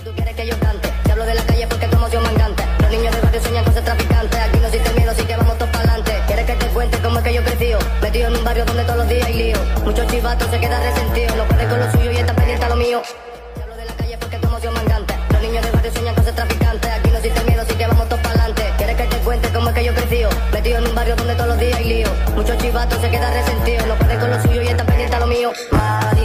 tú quieres que yo cante. Te hablo de la calle porque tu emoción mangante. Los niños del barrio sueñan con ser traficantes. Aquí no existe miedo, así que vamos todos pa'lante. ¿Quieres que te cuente cómo es que yo crecí? Metido en un barrio donde todos los días hay lío. Muchos chivatos se quedan resentidos. No pueden con lo suyo y están pendientes a lo mío. Te hablo de la calle porque tu emoción mangante. Los niños del barrio sueñan con ser traficantes. Aquí no existe miedo, así que vamos todos pa'lante. ¿Quieres que te cuente cómo es que yo crecí? Metido en un barrio donde todos los días hay lío. Muchos chivatos se quedan resentidos. No pueden con lo suyo y están pendientes a lo mío.